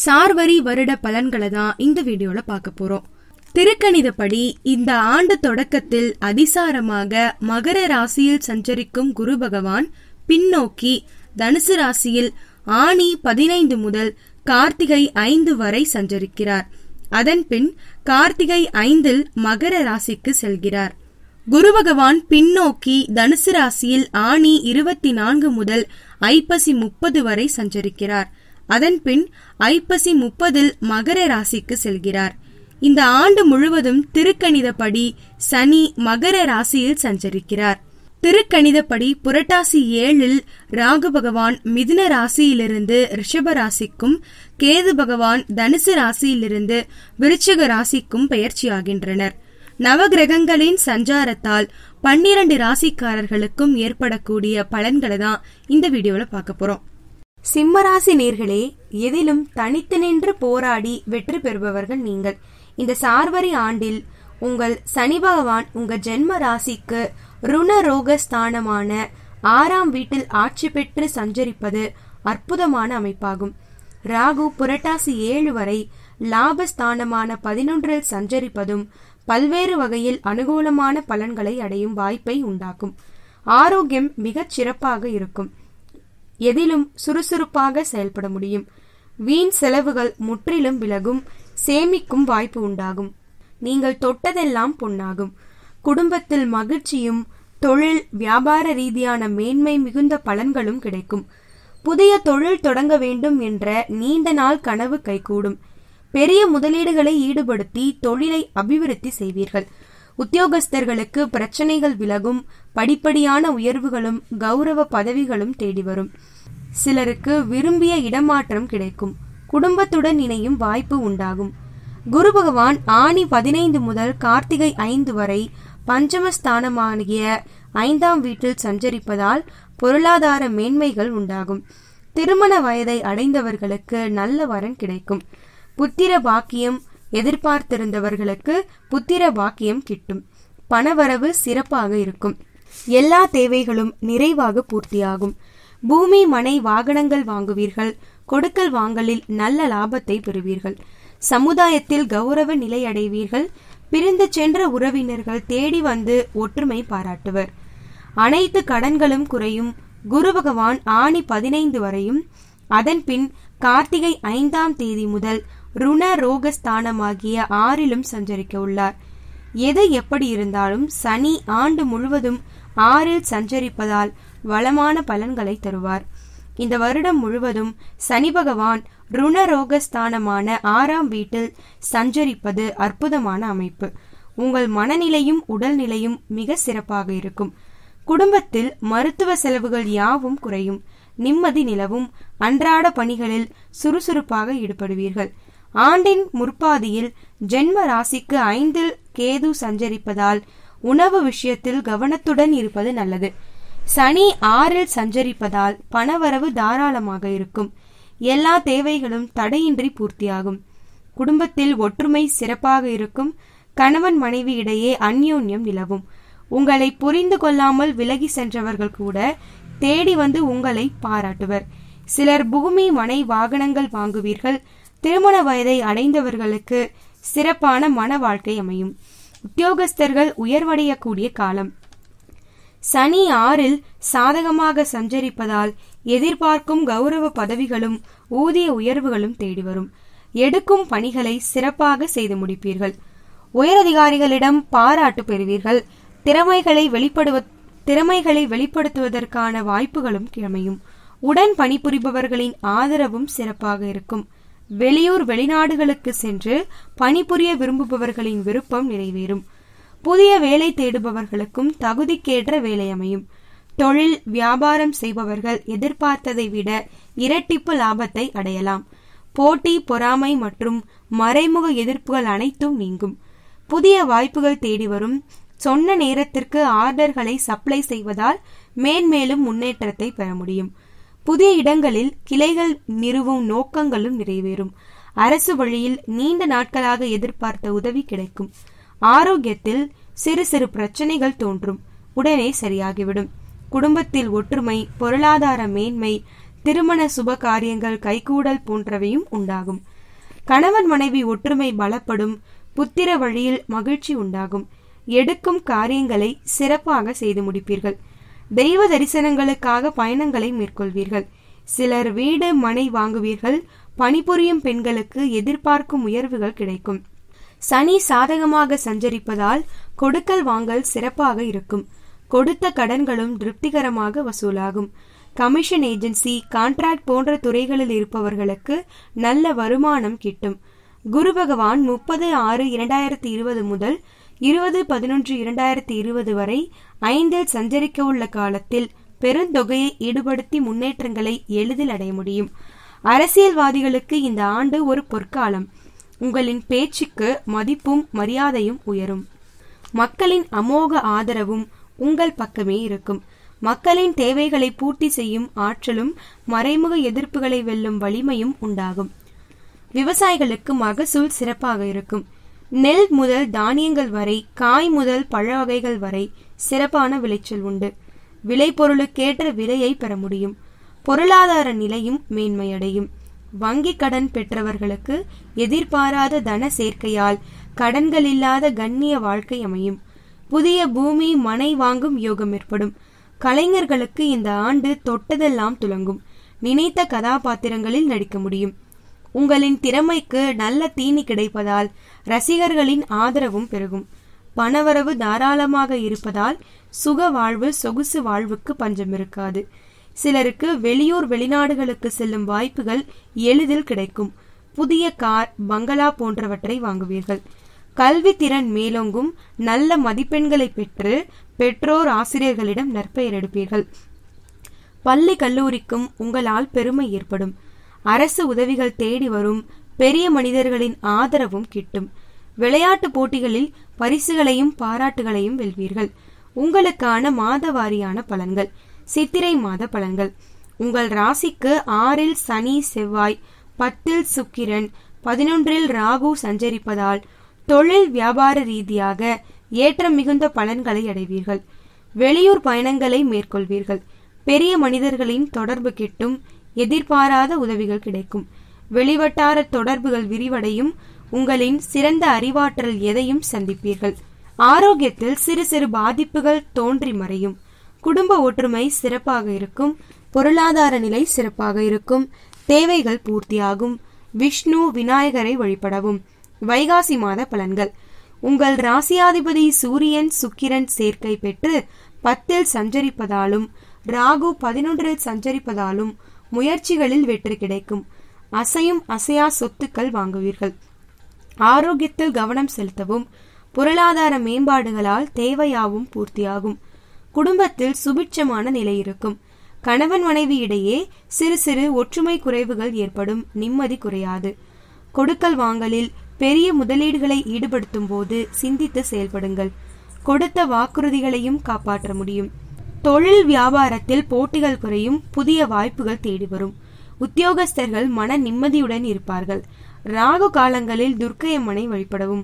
சார்வரி வருட பலன்களை தான் இந்த வீடியோல பார்க்க போறோம். திருக்கணிதப்படி இந்த ஆண்டு தொடக்கத்தில் அதிசாரமாக மகர ராசியில் சஞ்சரிக்கும் குரு பகவான் பின்னோக்கி தனுசு ராசியில் ஆனி 15 முதல் கார்த்திகை 5 வரை சஞ்சரிக்கிறார். அதன் பின் கார்த்திகை 5 மகர ராசிக்கு செல்கிறார். குரு பகவான் பின்னோக்கி தனுசு ராசியில் ஆனி 24 முதல் ஐப்பசி 30 வரை சஞ்சரிக்கிறார். அதன் பின் ஐப்பசி 30 மகர ராசிக்கு செல்கிறார். இந்த ஆண்டு முழுவதும் திருக்கணிதப்படி சனி மகர ராசியில் சஞ்சரிக்கிறார். திருக்கணிதப்படி புரட்டாசி 7 ராகு பகவான் மிதுன ராசியிலிருந்து ரிஷப ராசிக்கும், கேது பகவான் தனுசு ராசியிலிருந்து விருச்சிக ராசிக்கும் பெயர்ச்சியாகின்றனர். நவகிரகங்களின் சஞ்சாரத்தால் 12 ராசிக்காரர்களுக்கும் ஏற்படக்கூடிய பலன்களை தான் இந்த வீடியோல பார்க்க போறோம். சிம்மராசி நேர்களே, எதிலும் தனித்து நின்று போராடி வெற்றி பெறுபவர்கள் நீங்கள். இந்த சார்வரி ஆண்டில் உங்கள் சனி பகவான் உங்க ஜென்ம ராசிக்கு ருணரோக ஸ்தானமான 6ஆம் வீட்டில் ஆட்சி பெற்று சஞ்சரிப்பது அற்புதமான அமைப்பாகும். ராகு புரட்டாசி 7 வரை லாபஸ்தானமான 11 சஞ்சரிப்பதும் பல்வேறு வகையில் அனுகூலமான பலன்களை அடையும் வாய்ப்பை உண்டாக்கும். ஆரோக்கியம் மிகச் சிறப்பாக இருக்கும். எதிலும் சுறுசுறுப்பாக செயல்பட முடியும். வீண் செலவுகள் முற்றிலும் விலகும். சேமிக்கும் வாய்ப்பு உண்டாகும். நீங்கள் தொட்டதெல்லாம் பொன்னாகும். குடும்பத்தில் மகிழ்ச்சியும் தொழில் வியாபார ரீதியான மேன்மை மிகுந்த பலன்களும் கிடைக்கும். புதிய தொழில் தொடங்க வேண்டும் என்ற நீண்ட நாள் கனவு கைகூடும். பெரிய முதலீடுகளை ஈடுபடுத்தி தொழிலை அபிவிருத்தி செய்வீர்கள். உத்தியோகஸ்தர்களுக்கு பிரச்சனைகள் விலகும். படிப்படியான உயர்வுகளும் கௌரவ பதவிகளும் தேடி வரும். சிலருக்கு விரும்பிய இடமாற்றம் கிடைக்கும். குடும்பத்துடன் இணையும் வாய்ப்பு உண்டாகும். குரு பகவான் ஆனி 15 முதல் கார்த்திகை 5 வரை பஞ்சமஸ்தானமாகிய 5ஆம் வீட்டில் சஞ்சரிப்பதால் பொருளாதார மேன்மைகள் உண்டாகும். திருமண வயதை அடைந்தவர்களுக்கு நல்ல வரன் கிடைக்கும். புத்திர பாக்கியம் எதிர்பார்த்திருந்தவர்களுக்கு புத்திர பாக்கியம் கிட்டும். பணவரவு சிறப்பாக இருக்கும். எல்லா தேவைகளும் நிறைவாக பூர்த்தியாகும். பூமி மனை வாகனங்கள் வாங்குவீர்கள். கொடுக்கல் வாங்கலில் நல்ல லாபத்தை பெறுவீர்கள். சமுதாயத்தில் கௌரவ நிலை அடைவீர்கள். பிரிந்து சென்ற உறவினர்கள் தேடி வந்து ஒற்றுமை பாராட்டுவர். அனைத்து கடன்களும் குறையும். குரு பகவான் ஆனி 15 வரையும், அதன் பின் கார்த்திகை 5ஆம் தேதி முதல் ருண ரோகஸ்தானமாகிய 6லும் சஞ்சரிக்க உள்ளார். எது எப்படி இருந்தாலும் சனி ஆண்டு முழுவதும் 6ல் சஞ்சரிப்பதால் வளமான பலன்களை தருவார். இந்த வருடம் முழுவதும் சனி பகவான் ருணரோகஸ்தானமான 6ஆம் வீட்டில் சஞ்சரிப்பது அற்புதமான அமைப்பு. உங்கள் மனநிலையும் உடல்நிலையும் மிக சிறப்பாக இருக்கும். குடும்பத்தில் மருத்துவ செலவுகள் யாவும் குறையும். நிம்மதி நிலவும். அன்றாட பணிகளில் சுறுசுறுப்பாக ஈடுபடுவீர்கள். ஆண்டின் முற்பாதியில் ஜென்ம ராசிக்கு 5ல் கேது சஞ்சரிப்பதால் உணவு விஷயத்தில் கவனத்துடன் இருப்பது நல்லது. சனி 6ல் சஞ்சரிப்பதால் பணவரவு தாராளமாக இருக்கும். எல்லா தேவைகளும் தடையின்றி பூர்த்தியாகும். குடும்பத்தில் ஒற்றுமை சிறப்பாக இருக்கும். கணவன் மனைவி இடையே அந்யோன்யம் நிலவும். உங்களை புரிந்து கொள்ளாமல் விலகி சென்றவர்கள் கூட தேடி வந்து உங்களை பாராட்டுவர். சிலர் பூமி மனை வாகனங்கள் வாங்குவீர்கள். திருமண வயதை அடைந்தவர்களுக்கு சிறப்பான மன வாழ்க்கை அமையும். உத்தியோகஸ்தர்கள் உயர்வடையக்கூடிய காலம். சனி 6ல் சாதகமாக சஞ்சரிப்பதால் எதிர்பார்க்கும் கௌரவ பதவிகளும் ஊதிய உயர்வுகளும் தேடி வரும். எடுக்கும் பணிகளை சிறப்பாக செய்து முடிப்பீர்கள். உயரதிகாரிகளிடம் பாராட்டு பெறுவீர்கள். திறமைகளை வெளிப்படுத்துவதற்கான வாய்ப்புகளும் அமையும். உடன் பணிபுரிபவர்களின் ஆதரவும் சிறப்பாக இருக்கும். வெளியூர் வெளிநாடுகளுக்கு சென்று பணிபுரிய விரும்புபவர்களின் விருப்பம் நிறைவேறும். புதிய வேலை தேடுபவர்களுக்கும் தகுதிக்கேற்ற வேலை அமையும். தொழில் வியாபாரம் செய்பவர்கள் எதிர்பார்த்ததை விட இரட்டிப்பு லாபத்தை அடையலாம். போட்டி பொறாமை மற்றும் மறைமுக எதிர்ப்புகள் அனைத்தும் நீங்கும். புதிய வாய்ப்புகள் தேடி வரும். சொன்ன நேரத்திற்கு ஆர்டர்களை சப்ளை செய்வதால் மேன்மேலும் முன்னேற்றத்தை பெற முடியும். புதிய இடங்களில் கிளைகள் நிறுவும் நோக்கங்களும் நிறைவேறும். அரசு வழியில் நீண்ட நாட்களாக எதிர்பார்த்த உதவி கிடைக்கும். ஆரோக்கியத்தில் சிறு சிறு பிரச்சனைகள் தோன்றும். உடனே சரியாகிவிடும். குடும்பத்தில் ஒற்றுமை, பொருளாதார மேன்மை, திருமண சுப காரியங்கள் கைகூடல் போன்றவையும் உண்டாகும். கணவன் மனைவி ஒற்றுமை பலப்படும். புத்திர வழியில் மகிழ்ச்சி உண்டாகும். எடுக்கும் காரியங்களை சிறப்பாக செய்து முடிப்பீர்கள். தெய்வ தரிசனங்களுக்காக பயணங்களை மேற்கொள்வீர்கள். சிலர் வீடு மனை வாங்குவீர்கள். பணிபுரியும் பெண்களுக்கு எதிர்பார்க்கும் உயர்வுகள் கிடைக்கும். சனி சாதகமாக சஞ்சரிப்பதால் கொடுக்கல் வாங்கல் சிறப்பாக இருக்கும். கொடுத்த கடன்களும் திருப்திகரமாக வசூலாகும். கமிஷன் ஏஜென்சி, கான்ட்ராக்ட் போன்ற துறைகளில் இருப்பவர்களுக்கு நல்ல வருமானம் கிட்டும். குரு பகவான் 30/6/2020 முதல் 20/11/2020 வரை 5 சஞ்சரிக்க உள்ள காலத்தில் பெருந்தொகையை ஈடுபடுத்தி முன்னேற்றங்களை எளிதில் அடைய முடியும். அரசியல்வாதிகளுக்கு இந்த ஆண்டு ஒரு பொற்காலம். உங்களின் பேச்சுக்கு மதிப்பும் மரியாதையும் உயரும். மக்களின் அமோக ஆதரவும் உங்கள் பக்கமே இருக்கும். மக்களின் தேவைகளை பூர்த்தி செய்யும் ஆற்றலும் மறைமுக எதிர்ப்புகளை வெல்லும் வலிமையும் உண்டாகும். விவசாயிகளுக்கு மகசூல் சிறப்பாக இருக்கும். நெல் முதல் தானியங்கள் வரை, காய் முதல் பழ வகைகள் வரை சிறப்பான விளைச்சல் உண்டு. விளைபொருளுக்கேற்ற விலையை பெற முடியும். பொருளாதார நிலையும் மேன்மையடையும். வங்கி கடன் பெற்றவர்களுக்கு எதிர்பாராத தன சேர்க்கையால் கடன்கள் இல்லாத கண்ணிய வாழ்க்கை அமையும். புதிய பூமி மனை வாங்கும் யோகம் ஏற்படும். கலைஞர்களுக்கு இந்த ஆண்டு தொட்டதெல்லாம் துலங்கும். நினைத்த கதாபாத்திரங்களில் நடிக்க முடியும். உங்களின் திறமைக்கு நல்ல தீனி கிடைப்பதால் ரசிகர்களின் ஆதரவும் பெருகும். பணவரவு தாராளமாக இருப்பதால் சுக வாழ்வு சொகுசு வாழ்வுக்கு பஞ்சம் இருக்காது. சிலருக்கு வெளியூர் வெளிநாடுகளுக்கு செல்லும் வாய்ப்புகள் எளிதில் கிடைக்கும். புதிய கார், பங்களா போன்றவற்றை வாங்குவீர்கள். கல்வி திறன் மேலோங்கும். நல்ல மதிப்பெண்களை பெற்று பெற்றோர் ஆசிரியர்களிடம் நற்பெயர் எடுப்பீர்கள். பள்ளி கல்லூரிக்கும் உங்களால் பெருமை ஏற்படும். அரசு உதவிகள் தேடி வரும். பெரிய மனிதர்களின் ஆதரவும் கிட்டும். விளையாட்டு போட்டிகளில் பரிசுகளையும் பாராட்டுகளையும் வெல்வீர்கள். உங்களுக்கான மாத வாரியான பலன்கள். சித்திரை மாத பலன்கள். உங்கள் ராசிக்கு 6 சனி செவ்வாய், 10 சுக்கிரன், 11 ராகு சஞ்சரிப்பதால் தொழில் வியாபார ரீதியாக ஏற்றம் மிகுந்த பலன்களை அடைவீர்கள். வெளியூர் பயணங்களை மேற்கொள்வீர்கள். பெரிய மனிதர்களின் தொடர்பு கிட்டும். எதிர்பாராத உதவிகள் கிடைக்கும். வெளிவட்டார தொடர்புகள் விரிவடையும். உங்களின் சிறந்த அறிவாற்றல் எதையும் சந்திப்பீர்கள். ஆரோக்கியத்தில் சிறு சிறு பாதிப்புகள் தோன்றி மறையும். குடும்ப ஒற்றுமை சிறப்பாக இருக்கும். பொருளாதார நிலை சிறப்பாக இருக்கும். தேவைகள் பூர்த்தியாகும். விஷ்ணு விநாயகரை வழிபடவும். வைகாசி மாத பலன்கள். உங்கள் ராசியாதிபதி சூரியன் சுக்கிரன் சேர்க்கை பெற்று 10 சஞ்சரிப்பதாலும் ராகு 11 சஞ்சரிப்பதாலும் முயற்சிகளில் வெற்றி கிடைக்கும். அசையும் அசையா சொத்துக்கள் வாங்குவீர்கள். ஆரோக்கியத்தில் கவனம் செலுத்தவும். பொருளாதார மேம்பாடுகளால் தேவையாவும் பூர்த்தியாகும். குடும்பத்தில் சுபிட்சமான நிலை இருக்கும். கணவன் மனைவி இடையே சிறு சிறு ஒற்றுமை குறைவுகள் ஏற்படும். நிம்மதி குறையாது. கொடுக்கல் வாங்கலில் பெரிய முதலீடுகளை ஈடுபடுத்தும் போது சிந்தித்து செயல்படுங்கள். கொடுத்த வாக்குறுதிகளையும் காப்பாற்ற முடியும். தொழில் வியாபாரத்தில் போட்டிகள் குறையும். புதிய வாய்ப்புகள் தேடி வரும். உத்தியோகஸ்தர்கள் மன நிம்மதியுடன் இருப்பார்கள். ராகு காலங்களில் துர்க்கையம்மனை வழிபடவும்.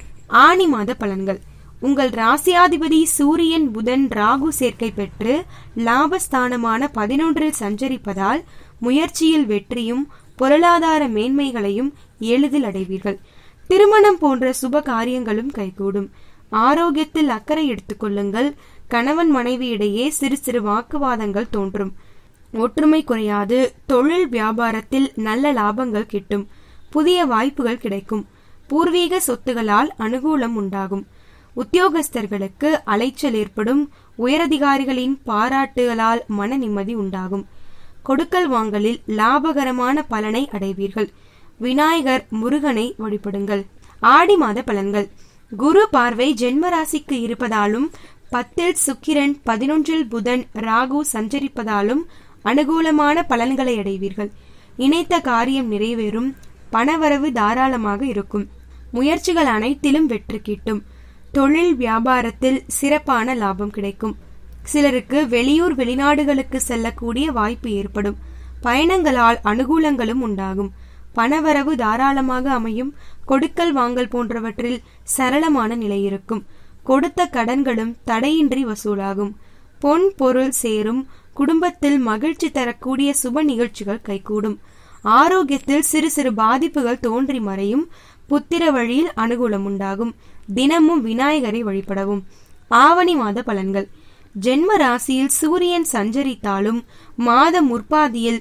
ஆனி மாத பலன்கள். உங்கள் ராசியாதிபதி சூரியன் புதன் ராகு சேர்க்கை பெற்று லாபஸ்தானமான 11 சஞ்சரிப்பதால் முயற்சியில் வெற்றியும் பொருளாதார மேன்மைகளையும் எளிதில் அடைவீர்கள். திருமணம் போன்ற சுப காரியங்களும் கைகூடும். ஆரோக்கியத்தில் அக்கறை எடுத்துக் கொள்ளுங்கள். கணவன் மனைவி இடையே சிறு சிறு வாக்குவாதங்கள் தோன்றும். ஒற்றுமை குறையாது. தொழில் வியாபாரத்தில் நல்ல லாபங்கள் கிட்டும். புதிய வாய்ப்புகள் கிடைக்கும். பூர்வீக சொத்துகளால் அனுகூலம் உண்டாகும். உத்தியோகஸ்தர்களுக்கு அலைச்சல் ஏற்படும். உயரதிகாரிகளின் பாராட்டுகளால் மன நிம்மதி உண்டாகும். கொடுக்கல் வாங்கலில் லாபகரமான பலனை அடைவீர்கள். விநாயகர் முருகனை வழிபடுங்கள். ஆடி மாத பலன்கள். குரு பார்வை ஜென்ம ராசிக்கு இருப்பதாலும் 10 சுக்கிரன் 11 புதன் ராகு சஞ்சரிப்பதாலும் அனுகூலமான பலன்களை அடைவீர்கள். இணைத்த காரியம் நிறைவேறும். பணவரவு தாராளமாக இருக்கும். முயற்சிகள் அனைத்திலும் வெற்றி கிட்டும். தொழில் வியாபாரத்தில் சிறப்பான லாபம் கிடைக்கும். சிலருக்கு வெளியூர் வெளிநாடுகளுக்கு செல்லக்கூடிய வாய்ப்பு ஏற்படும். பயணங்களால் அனுகூலங்களும் உண்டாகும். பணவரவு தாராளமாக அமையும். கொடுக்கல் வாங்கல் போன்றவற்றில் சரளமான நிலை இருக்கும். கொடுத்த கடன்களும் தடையின்றி வசூலாகும். பொன் பொருள் சேரும். குடும்பத்தில் மகிழ்ச்சி தரக்கூடிய சுப நிகழ்ச்சிகள் கைகூடும். ஆரோக்கியத்தில் சிறு சிறு பாதிப்புகள் தோன்றி மறையும். புத்திர வழியில் அனுகூலம் உண்டாகும். தினமும் விநாயகரை வழிபடவும். ஆவணி மாத பலன்கள். ஜென்ம ராசியில் சூரியன் சஞ்சரித்தாலும் மாத முற்பாதியில்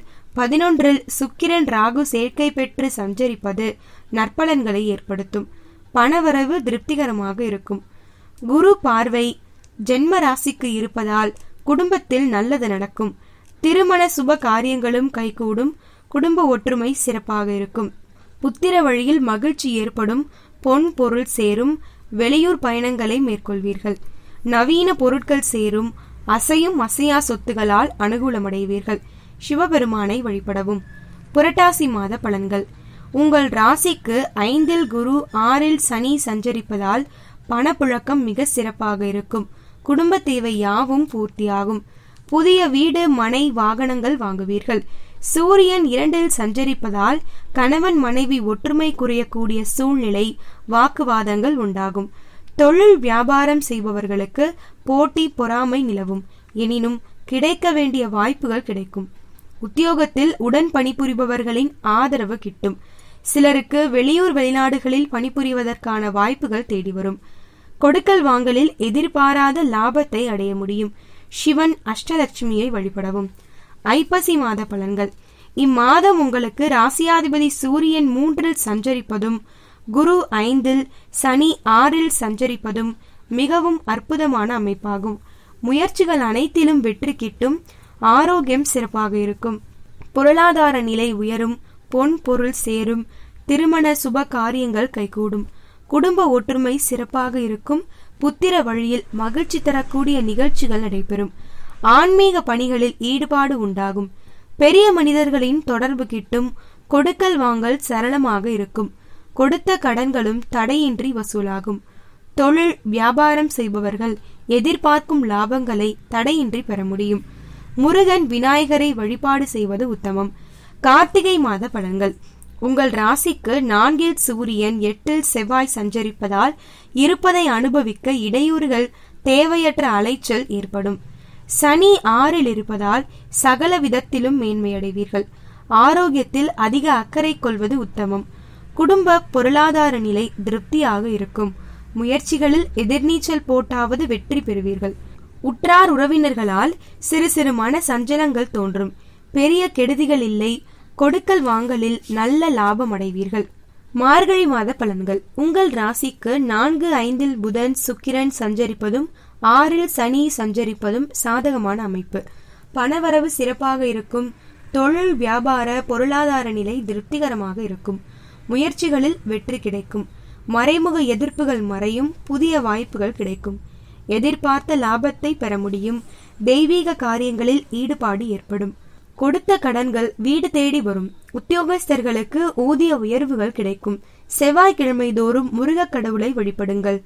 11 சுக்கிரன் ராகு சேர்க்கை பெற்று சஞ்சரிப்பது நற்பலன்களை ஏற்படுத்தும். பணவரவு திருப்திகரமாக இருக்கும். குரு பார்வை ஜென்ம ராசிக்கு இருப்பதால் குடும்பத்தில் நல்லது நடக்கும். திருமண சுப காரியங்களும் கைகூடும். குடும்ப ஒற்றுமை சிறப்பாக இருக்கும். புத்திர வழியில் மகிழ்ச்சி ஏற்படும். பொன் பொருள் சேரும். வெளியூர் பயணங்களை மேற்கொள்வீர்கள். நவீன பொருட்கள் சேரும். அசையும் அசையா சொத்துகளால் அனுகூலமடைவீர்கள். சிவபெருமானை வழிபடவும். புரட்டாசி மாத பலன்கள். உங்கள் ராசிக்கு 5 குரு 6 சனி சஞ்சரிப்பதால் பணப்புழக்கம் மிக சிறப்பாக இருக்கும். குடும்ப தேவை யாவும் பூர்த்தியாகும். புதிய வீடு மனை வாகனங்கள் வாங்குவீர்கள். சூரியன் 2 சஞ்சரிப்பதால் கணவன் மனைவி ஒற்றுமை குறையக்கூடிய சூழ்நிலை, வாக்குவாதங்கள் உண்டாகும். தொழில் வியாபாரம் செய்பவர்களுக்கு போட்டி பொறாமை நிலவும். எனினும் கிடைக்க வேண்டிய வாய்ப்புகள் கிடைக்கும். உத்தியோகத்தில் உடன் பணிபுரிபவர்களின் ஆதரவு கிட்டும். சிலருக்கு வெளியூர் வெளிநாடுகளில் பணிபுரிவதற்கான வாய்ப்புகள் தேடி வரும். கொடுக்கல் வாங்கலில் எதிர்பாராத லாபத்தை அடைய முடியும். சிவன் அஷ்டலட்சுமியை வழிபடவும். ஐப்பசி மாத பலன்கள். இம்மாதம் உங்களுக்கு ராசியாதிபதி சூரியன் 3 சஞ்சரிப்பதும் குரு 5 சனி 6 சஞ்சரிப்பதும் மிகவும் அற்புதமான அமைப்பாகும். முயற்சிகள் அனைத்திலும் வெற்றி கிட்டும். ஆரோக்கியம் சிறப்பாக இருக்கும். பொருளாதார நிலை உயரும். பொன் பொருள் சேரும். திருமண சுப காரியங்கள் கைகூடும். குடும்ப ஒற்றுமை சிறப்பாக இருக்கும். புத்திர வழியில் மகிழ்ச்சி தரக்கூடிய நிகழ்ச்சிகள் நடைபெறும். ஆன்மீக பணிகளில் ஈடுபாடு உண்டாகும். பெரிய மனிதர்களின் தொடர்பு கிட்டும். கொடுக்கல் வாங்கல் சரளமாக இருக்கும். கொடுத்த கடன்களும் தடையின்றி வசூலாகும். தொழில் வியாபாரம் செய்பவர்கள் எதிர்பார்க்கும் லாபங்களை தடையின்றி பெற முடியும். முருகன் விநாயகரை வழிபாடு செய்வது உத்தமம். கார்த்திகை மாத பலன்கள். உங்கள் ராசிக்கு 4 சூரியன் 8 செவ்வாய் சஞ்சரிப்பதால் இருப்பதை அனுபவிக்க இடையூறுகள், தேவையற்ற அலைச்சல் ஏற்படும். சனி 6 இருப்பதால் சகல விதத்திலும் மேன்மையடைவீர்கள். ஆரோக்கியத்தில் அதிக அக்கறை கொள்வது உத்தமம். குடும்ப பொருளாதார நிலை திருப்தியாக இருக்கும். முயற்சிகளில் எதிர்நீச்சல் போட்டாவது வெற்றி பெறுவீர்கள். உற்றார் உறவினர்களால் சிறு சிறு மன சஞ்சலங்கள் தோன்றும். பெரிய கெடுதிகள் இல்லை. கொடுக்கல் வாங்கலில் நல்ல லாபம் அடைவீர்கள். மார்கழி மாத பலன்கள். உங்கள் ராசிக்கு 4, 5 புதன் சுக்கிரன் சஞ்சரிப்பதும் 6 சனி சஞ்சரிப்பதும் சாதகமான அமைப்பு. பணவரவு சிறப்பாக இருக்கும். தொழில் வியாபார பொருளாதார நிலை திருப்திகரமாக இருக்கும். முயற்சிகளில் வெற்றி கிடைக்கும். மறைமுக எதிர்ப்புகள் மறையும். புதிய வாய்ப்புகள் கிடைக்கும். எதிர்பார்த்த லாபத்தை பெற முடியும். தெய்வீக காரியங்களில் ஈடுபாடு ஏற்படும். கொடுத்த கடன்கள் வீடு தேடி வரும். உத்தியோகஸ்தர்களுக்கு ஊதிய உயர்வுகள் கிடைக்கும். செவ்வாய்க்கிழமை தோறும் முருக கடவுளை வழிபடுங்கள்.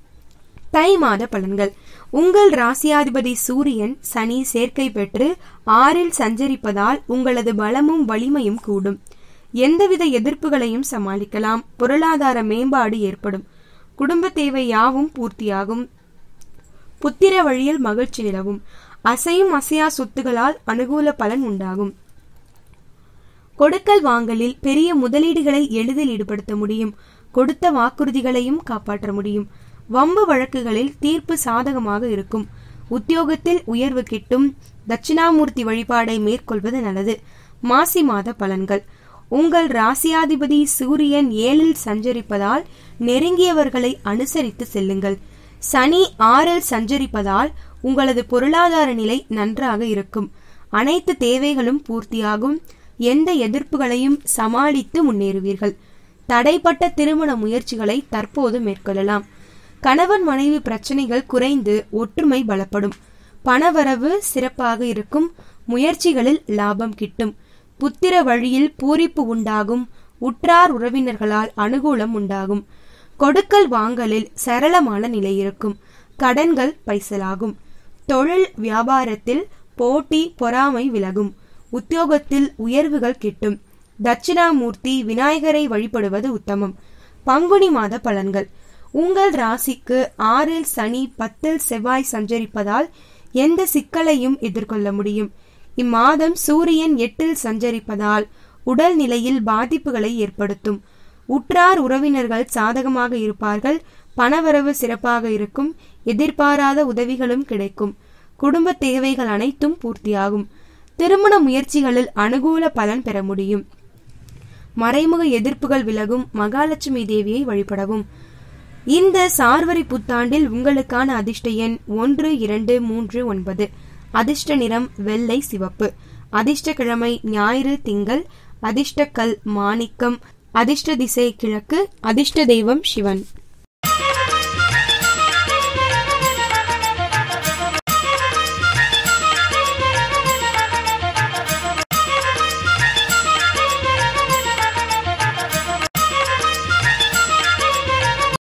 தை மாத பலன்கள். உங்கள் ராசியாதிபதி சூரியன் சனி சேர்க்கை பெற்று 6 சஞ்சரிப்பதால் உங்களது பலமும் வலிமையும் கூடும். எந்தவித எதிர்ப்புகளையும் சமாளிக்கலாம். பொருளாதார மேம்பாடு ஏற்படும். குடும்ப தேவை யாவும் பூர்த்தியாகும். புத்திர வழியில் மகிழ்ச்சி நிலவும். அசையும் அசையா சொத்துகளால் அனுகூல பலன் உண்டாகும். கொடுக்கல் வாங்கலில் பெரிய முதலீடுகளை எளிதில் ஈடுபடுத்த முடியும். கொடுத்த வாக்குறுதிகளையும் காப்பாற்ற முடியும். வம்பு வழக்குகளில் தீர்ப்பு சாதகமாக இருக்கும். உத்தியோகத்தில் உயர்வு கிட்டும். தட்சிணாமூர்த்தி வழிபாடை மேற்கொள்வது நல்லது. மாசி மாத பலன்கள். உங்கள் ராசியாதிபதி சூரியன் 7 சஞ்சரிப்பதால் நெருங்கியவர்களை அனுசரித்து செல்லுங்கள். சனி 6 சஞ்சரிப்பதால் உங்களது பொருளாதார நிலை நன்றாக இருக்கும். அனைத்து தேவைகளும் பூர்த்தியாகும். எந்த எதிர்ப்புகளையும் சமாளித்து முன்னேறுவீர்கள். தடைப்பட்ட திருமண முயற்சிகளை தற்போது மேற்கொள்ளலாம். கணவன் மனைவி பிரச்சனைகள் குறைந்து ஒற்றுமை பலப்படும். பணவரவு சிறப்பாக இருக்கும். முயற்சிகளில் லாபம் கிட்டும். புத்திர வழியில் பூரிப்பு உண்டாகும். உற்றார் உறவினர்களால் அனுகூலம் உண்டாகும். கொடுக்கல் வாங்கலில் சரளமான நிலை இருக்கும். கடன்கள் பைசலாகும். தொழில் வியாபாரத்தில் போட்டி பொறாமை விலகும். உத்தியோகத்தில் உயர்வுகள் கிட்டும். தட்சிணாமூர்த்தி விநாயகரை வழிபடுவது உத்தமம். பங்குனி மாத பலன்கள். உங்கள் ராசிக்கு 6 சனி 10 செவ்வாய் சஞ்சரிப்பதால் எந்த சிக்கலையும் எதிர்கொள்ள முடியும். இம்மாதம் சூரியன் 8 சஞ்சரிப்பதால் உடல் நிலையில் பாதிப்புகளை ஏற்படுத்தும். உற்றார் உறவினர்கள் சாதகமாக இருப்பார்கள். பணவரவு சிறப்பாக இருக்கும். எதிர்பாராத உதவிகளும் கிடைக்கும். குடும்ப தேவைகள் அனைத்தும் பூர்த்தியாகும். திருமண முயற்சிகளில் அனுகூல பலன் பெற முடியும். மறைமுக எதிர்ப்புகள் விலகும். மகாலட்சுமி தேவியை வழிபடவும். இந்த சார்வரி புத்தாண்டில் உங்களுக்கான அதிர்ஷ்ட எண் 1, 2, 3, 9. அதிர்ஷ்ட நிறம் வெள்ளை சிவப்பு. அதிர்ஷ்ட கிழமை ஞாயிறு திங்கள். அதிர்ஷ்ட கல் மாணிக்கம். அதிர்ஷ்ட திசை கிழக்கு. அதிர்ஷ்ட தெய்வம் சிவன்.